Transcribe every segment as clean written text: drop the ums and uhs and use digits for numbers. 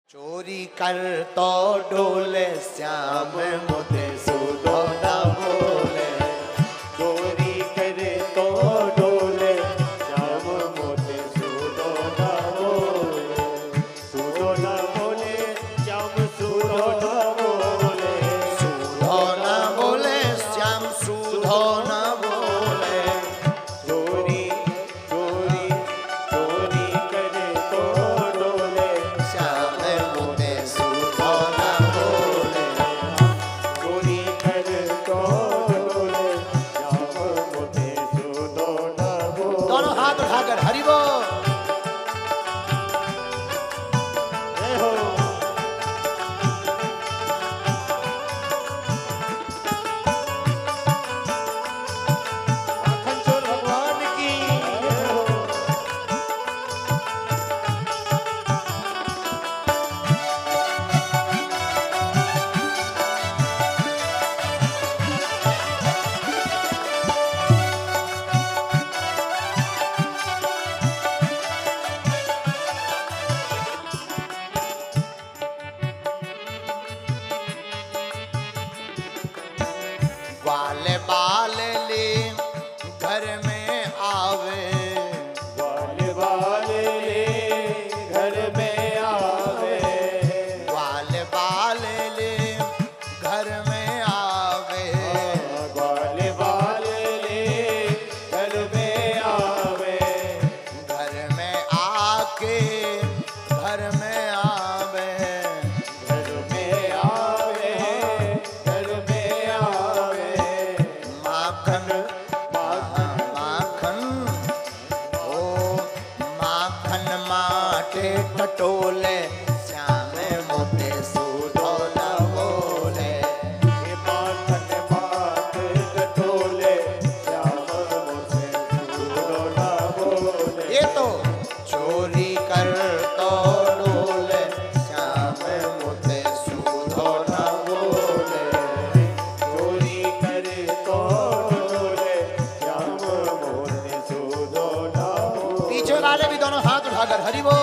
चोरी कर तो डोले श्याम मोते सुधो न बोले। चोरी करे तो डोले श्याम मोते सुधो न बोले। सुधो न बोले श्याम सुधो न बोले। सुधो न बोले श्याम सुधो न बोले। चोरी चोरी चोरी करे तो डोले श्याम मोते सुधो न बोले। चोरी करे तो डोले श्याम मोते सुधो न बोले। दोनों हाथ उठाकर हरि बोल। जय हो। माखन चोर भगवान की जय हो। वाले बाल ले घर में आवे। वाले वाले ले घर में आवे। वाले बाल ले घर में आवे। वाले वाले ले घर में आवे। घर में आके घर में आवे। घर में आवे। घर में आवे। माखन माखन ओ माखन माटे टटोले श्याम मोते सुधो न बोले। ये माखन मात टटोले श्याम मोते सुधो न बोले। ये तो चोरी कर तो डोले श्याम मोते सुधो न बोले। चोरी करे तो डोले श्याम मोते सुधो न बोले। पीछे वाले भी दोनों हाथ उठाकर हरि बोल।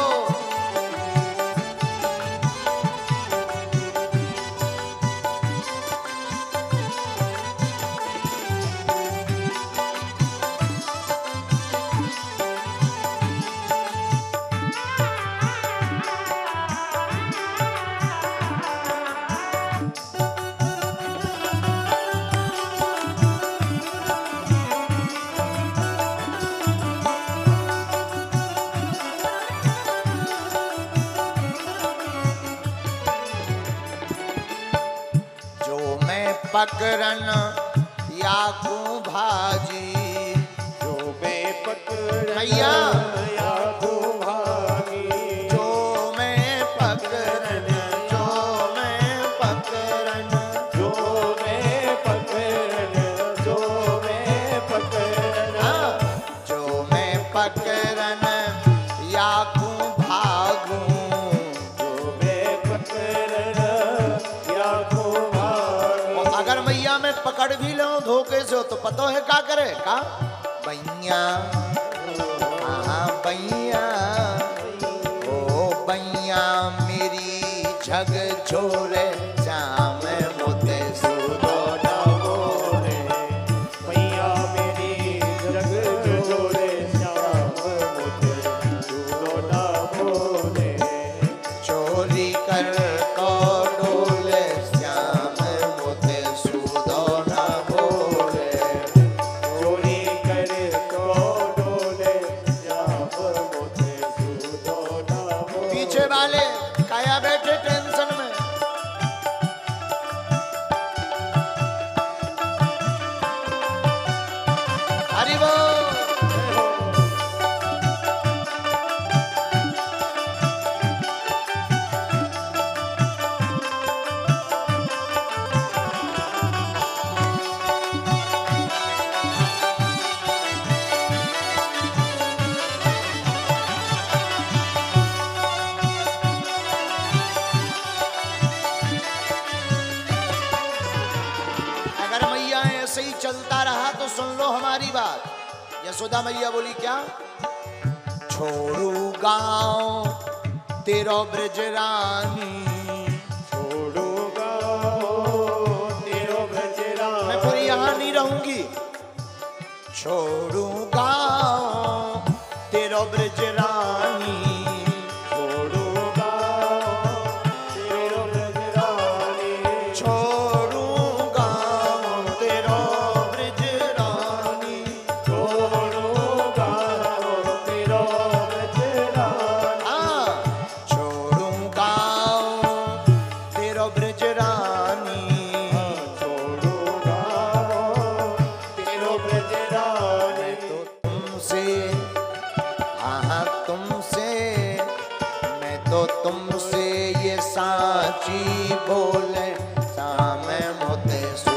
जो मैं पकड़न याकू भाजी। जो मैं पकड़ भैया। या तू भागी। जो मैं पकड़न जो मैं पकड़न जो मैं पकड़ जो मैं पकड़ हाँ, जो मैं पकड़न याकू भागू। जो मैं पकड़ या तू भागी। और अगर मैया मैं पकड़ भी लूं धोखे से तो पता है का करे का बैया। हाँ बैया ओ बैया मेरी झग छोरे श्याम मोते सुधो न बोले। मैया मेरी जग जोड़े श्याम मोते सुधो न बोले। चोरी कर तो डोले श्याम मोते सुधो न बोले। चोरी करे तो डोले श्याम मोते सुधो न बोले। पीछे वाले काया बैठे टेंशन में। हरि बोल। अगर मैया ऐसे ही चलता रहा तो सुन लो हमारी बात। यशोदा मैया बोली क्या? छोड़ू गांव तेरो ब्रज रानी ये साची बोले सामे मोते सु